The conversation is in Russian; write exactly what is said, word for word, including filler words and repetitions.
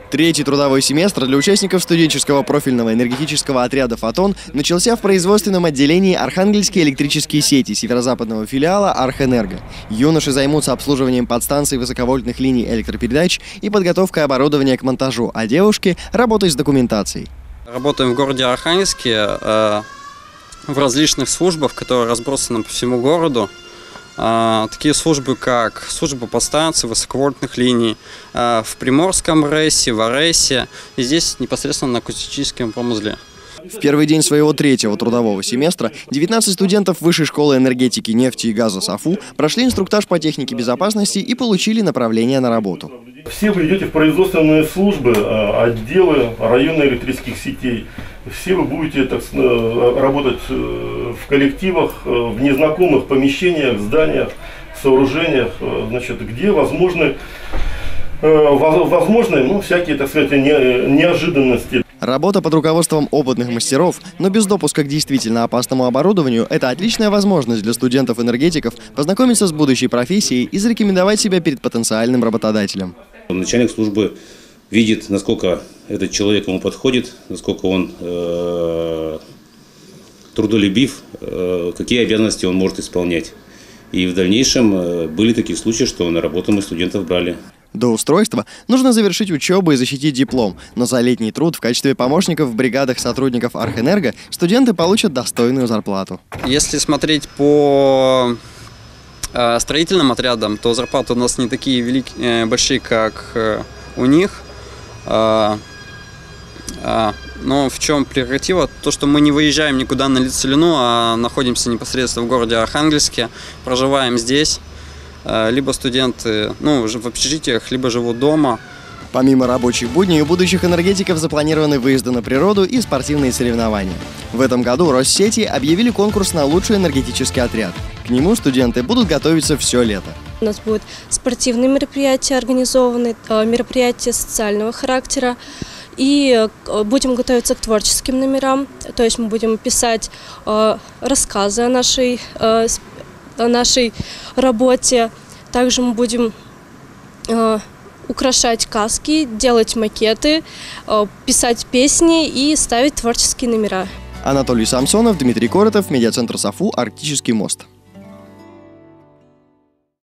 Третий трудовой семестр для участников студенческого профильного энергетического отряда «Фотон» начался в производственном отделении Архангельские электрические сети северо-западного филиала «Архэнерго». Юноши займутся обслуживанием подстанций высоковольтных линий электропередач и подготовкой оборудования к монтажу, а девушки – работой с документацией. Работаем в городе Архангельске э, в различных службах, которые разбросаны по всему городу. Такие службы, как служба подстанций высоковольтных линий в Приморском РЭСе, в АРЭСе и здесь непосредственно на акустическом промузле. В первый день своего третьего трудового семестра девятнадцать студентов Высшей школы энергетики, нефти и газа САФУ прошли инструктаж по технике безопасности и получили направление на работу. Все вы идете в производственные службы, отделы районных электрических сетей. Все вы будете так, работать в коллективах, в незнакомых помещениях, зданиях, сооружениях, значит, где возможны, возможны ну, всякие, так сказать, неожиданности. Работа под руководством опытных мастеров, но без допуска к действительно опасному оборудованию – это отличная возможность для студентов-энергетиков познакомиться с будущей профессией и зарекомендовать себя перед потенциальным работодателем. Начальник службы видит, насколько этот человек ему подходит, насколько он э, трудолюбив, э, какие обязанности он может исполнять. И в дальнейшем э, были такие случаи, что на работу мы студентов брали. До устройства нужно завершить учебу и защитить диплом, но за летний труд в качестве помощников в бригадах сотрудников Архэнерго студенты получат достойную зарплату. Если смотреть по э, строительным отрядам, то зарплаты у нас не такие великие, э, большие, как э, у них. Э, э, но в чем прерогатива? То, что мы не выезжаем никуда на Лицелину, а находимся непосредственно в городе Архангельске, проживаем здесь. Либо студенты ну, в общежитиях, либо живут дома. Помимо рабочих будней, у будущих энергетиков запланированы выезды на природу и спортивные соревнования. В этом году Россети объявили конкурс на лучший энергетический отряд. К нему студенты будут готовиться все лето. У нас будут спортивные мероприятия организованы, мероприятия социального характера. И будем готовиться к творческим номерам. То есть мы будем писать рассказы о нашей о нашей работе. Также мы будем э, украшать каски, делать макеты, э, писать песни и ставить творческие номера. Анатолий Самсонов, Дмитрий Коротов, медиацентр САФУ «Арктический мост».